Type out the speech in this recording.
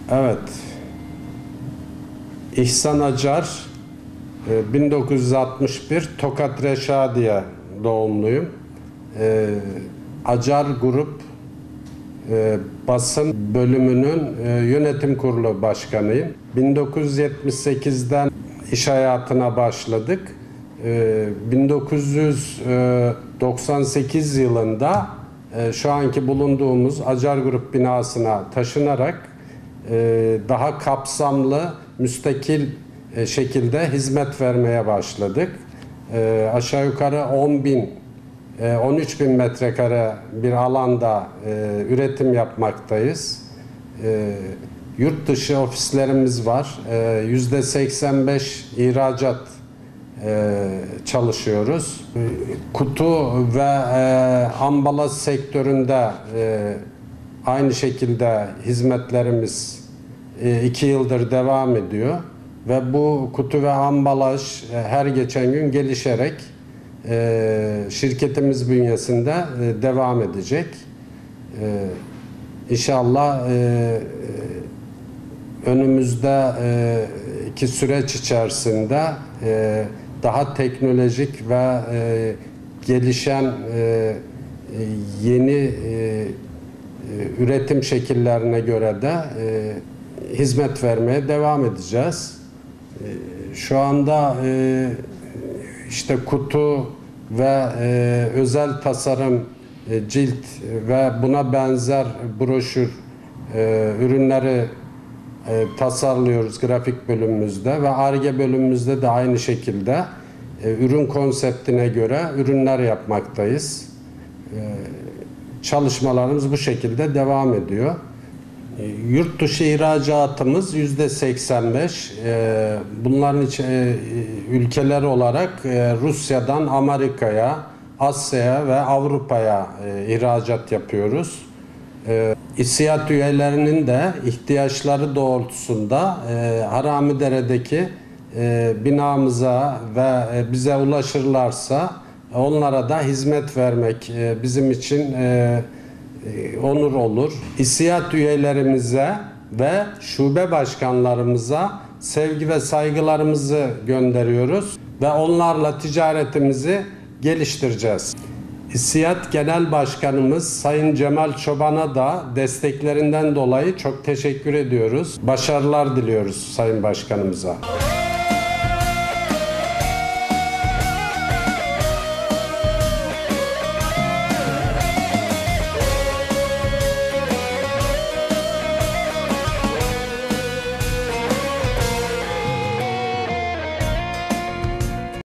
Evet. İhsan Acar, 1961 Tokat Reşadiye doğumluyum. Acar Grup basın bölümünün yönetim kurulu başkanıyım. 1978'den iş hayatına başladık. 1998 yılında şu anki bulunduğumuz Acar Grup binasına taşınarak daha kapsamlı, müstakil şekilde hizmet vermeye başladık. Aşağı yukarı 13 bin metrekare bir alanda üretim yapmaktayız. Yurt dışı ofislerimiz var. %85 ihracat çalışıyoruz. Kutu ve ambalaj sektöründe aynı şekilde hizmetlerimiz 2 yıldır devam ediyor. Ve bu kutu ve ambalaj her geçen gün gelişerek şirketimiz bünyesinde devam edecek. İnşallah önümüzdeki süreç içerisinde daha teknolojik ve gelişen yeni üretim şekillerine göre de hizmet vermeye devam edeceğiz. Şu anda işte kutu ve özel tasarım, cilt ve buna benzer broşür ürünleri tasarlıyoruz grafik bölümümüzde ve Ar-Ge bölümümüzde de aynı şekilde ürün konseptine göre ürünler yapmaktayız. Çalışmalarımız bu şekilde devam ediyor. Yurt dışı ihracatımız %85. Bunların ülkeler olarak Rusya'dan Amerika'ya, Asya'ya ve Avrupa'ya ihracat yapıyoruz. İSİAD üyelerinin de ihtiyaçları doğrultusunda Haramidere'deki binamıza ve bize ulaşırlarsa onlara da hizmet vermek bizim için onur olur. İSİAD üyelerimize ve şube başkanlarımıza sevgi ve saygılarımızı gönderiyoruz ve onlarla ticaretimizi geliştireceğiz. İSİAD Genel Başkanımız Sayın Cemal Çoban'a da desteklerinden dolayı çok teşekkür ediyoruz. Başarılar diliyoruz Sayın Başkanımıza.